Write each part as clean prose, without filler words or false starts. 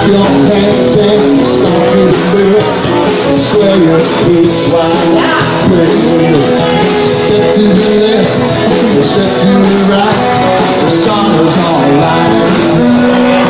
your hands and start to move. Square your feet wide, step to the left, step to the right. The sun is alright.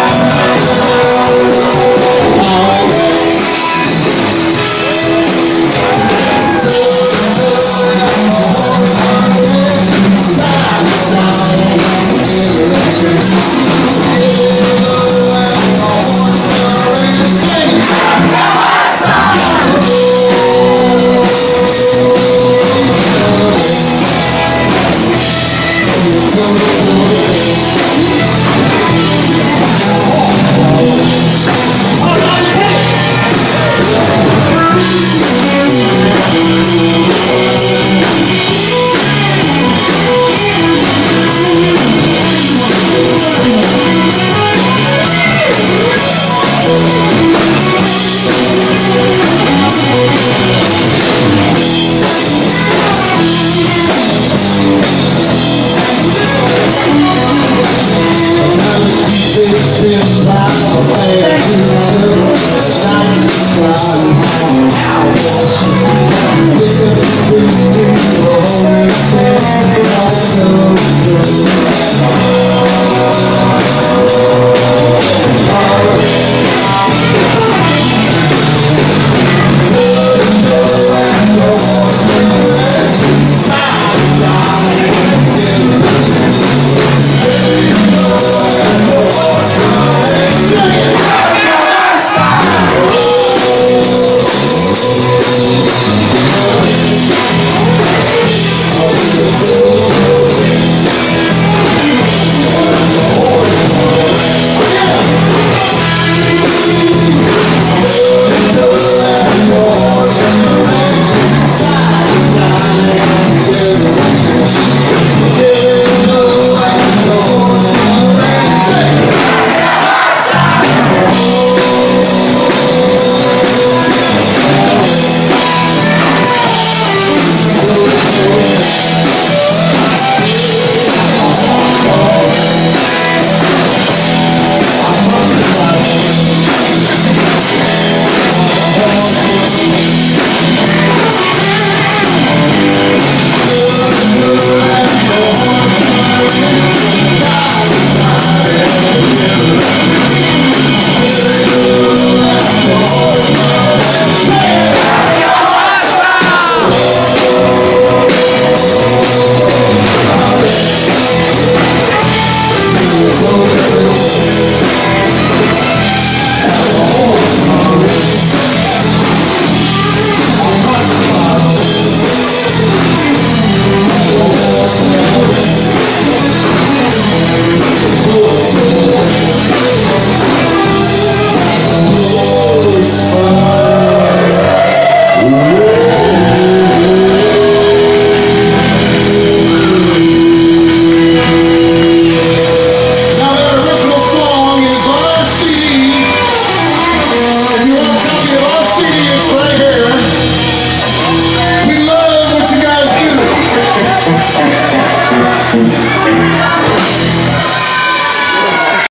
Since I went to the night clouds, I was picking things to the holy place, all